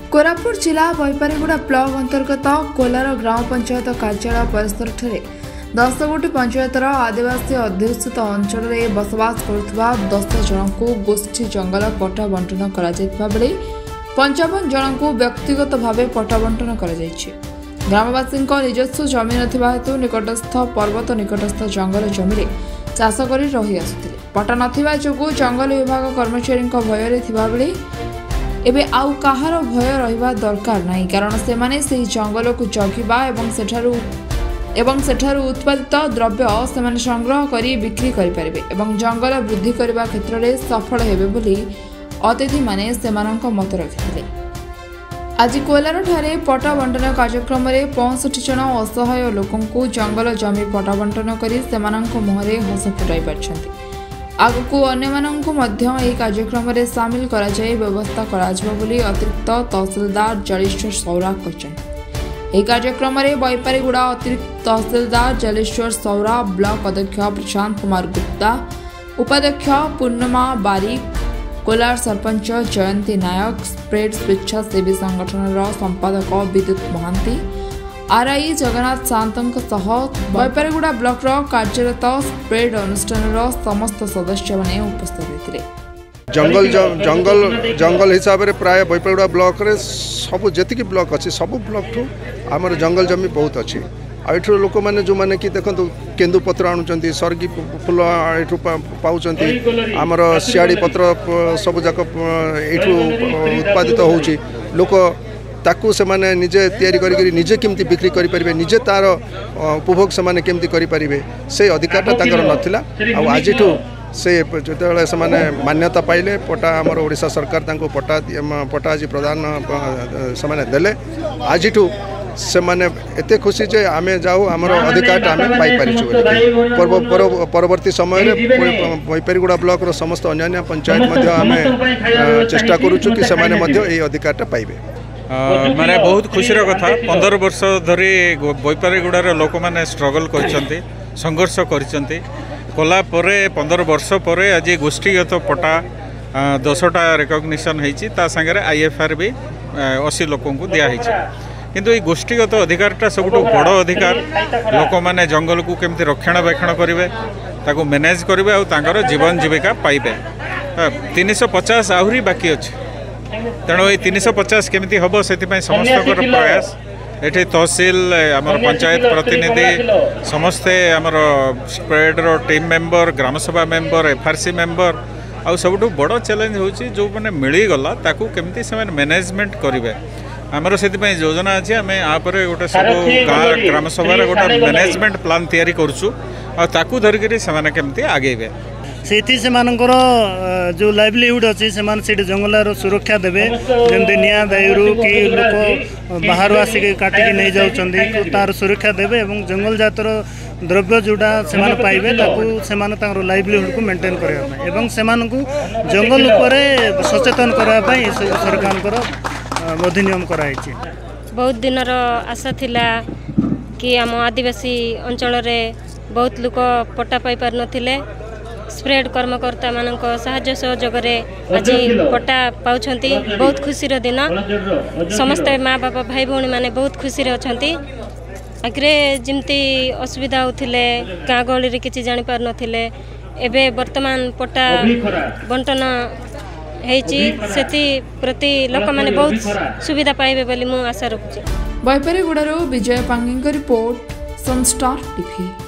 कोरापुट जिला बैपारीगुड़ा ब्लॉक अंतर्गत कोलार ग्राम पंचायत कार्यालय परिसर 10 गोटी पंचायतर आदिवासी अध्युषित अंचल में बसवास करुवा 10 जन को गोष्ठी जंगल पट्टा बंटन कर 55 जन को व्यक्तिगत भाव पट्टा बंटन कर ग्रामवासी निजस्व जमी नथिबा हेतु निकटस्थ पर्वत निकटस्थ जंगल जमी चाष कर रही आसुथिले। पट्टा नथिबा जोगु जंगल विभाग कर्मचारी भय थिबा बेले एबे आउ काहार भय रहिबा दरकार नहीं, कारण से माने सेही जंगल को जगिबा एवं सेठारु उत्पादित द्रव्य से संग्रह करी बिक्री करि परिबे एवं जंगल वृद्धि करबा क्षेत्र में सफल हेबे बोली अतिथि माने सेमानक मत रखिथिले। आज कोलार ठारे पट्टा बंटन कार्यक्रम में 65 जन असहाय लोकंकु जंगल जमी पट्टा बंटन करी सेमानक मुहरे हस फुटाई पारछन्ति। आगकू अन्यमानंकु मध्य एही कार्यक्रम में सामिल करा जाय व्यवस्था करा जबो बोली अतिरिक्त तहसीलदार जलेश्वर सौरा कहछन्ति। एही कार्यक्रम में बैपारीगुड़ा अतिरिक्त तहसीलदार जलेश्वर सौरा, ब्लॉक अध्यक्ष प्रशांत कुमार गुप्ता, उपाध्यक्ष पूर्णिमा बारिक, कोलार सरपंच जयंती नायक, स्प्रेड स्वेच्छासेवी संगठन संपादक विद्युत महांती, आरआई जगन्नाथ सान्तंक सह बैपारीगुड़ा ब्लॉक कार्यरत स्प्रेड अनुष्ठान समस्त सदस्य माने उपस्थित होते। जंगल हिसाब से प्राय बैपारीगुड़ा ब्लॉक रे सब जेतिकी ब्लॉक अच्छी सब ब्लॉक ठू आमर जंगल जमी बहुत अच्छी। आठू लोक मैंने जो मैंने कि देखो केन्दु पत्र आणुचंती, सरगी फूल एठू पाउचंती, आमर सियाड़ी पत्र सब जाक एठू उत्पादित होउची। लोक ताकू से माने निजे तैयारी करी निजे केमती बिक्री करि परिबे, निजे तार उपभोग से माने केमती करि परिबे से अधिकारटा ताकर नथिला। आ आजिठू से जेतेबेले से माने मान्यता पाइले पट्टा आमर ओडिशा सरकार तांको पट्टा आज प्रदान से माने देले। आजिठू से माने एते खुशी जे आमे जाऊ आमर अधिकारटा आमे पाई परिछु। परवर्ती समय रे बैपारीगुड़ा ब्लॉक रो समस्त अन्य पंचायत मध्य आमे चेष्टा करूछु कि से माने मध्य ए अधिकारटा पाइबे। माने बहुत खुशी कथा 15 वर्ष धरी बैपारीगुड़ार लोक मैंने स्ट्रगल करछन्ति, संघर्ष करछन्ति। कोला परे 15 वर्ष पर आज गोष्ठीगत पट्टा 10टा रेकग्निशन होती, सागर आईएफआर भी 80 लोक को दिखाई। किंतु ये गोष्ठीगत अधिकारटा सब बड़ अधिकार। लोक मैंने जंगल को केमती रक्षणाबेक्षण करेंगे, ताको मैनेज करेंगे और जीवन जीविका पाइबे। 350 आहरी बाकी अच्छे, तेणु ये 350 केमिति हम से समस्त प्रयास ये तहसील आमर पंचायत प्रतिनिधि समस्ते आमर स्प्रेड रो टीम मेंबर, ग्रामसभा मेंबर, एफआरसी मेंबर आ सबुठ बड़ चैलेंज होची जो मैंने मिलीगला ताकू केमिति से मैनेजमेंट करेंगे। आमर से योजना अच्छी आम यापर गोटे सब ग्रामसभा गोटे मैनेजमेंट प्लान तैयारी करूँ ताकू धरिकी से केमिति आगेबे। से जो लाइवलीहुड अच्छी से जंगल सुरक्षा देवे, जमी निआ दायु कि लोक बाहर आसिक काटिकी नहीं जाऊँ तार सुरक्षा देवे और जंगल जातर द्रव्य जोड़ा से पाइबे ताकू लाइवलीहुड को मेंटेन करने से जंगल उपरे सचेतन करने सरकार अधिनियम कराई। बहुत दिनर आशा थिला कि आम आदिवासी अंचल बहुत लोक पट्टा पाई पार नथिले। स्प्रेड कर्मकर्ता मानक साहाय्य सहयोग आज पट्टा पाउछंती। बहुत खुशीर दिन, समस्त माँ बापा भाई भौणी माने बहुत खुशी अच्छी। आगे जमती असुविधा होथिले, गाँ गहली किसी जानी पार नथिले, एबे वर्तमान पट्टा बंटन से प्रति लोक माने बहुत सुविधा पाइबे बोली मु आशा रखुची। बैपारीगुड़ारू Vijay Pangi report, Sunstar TV.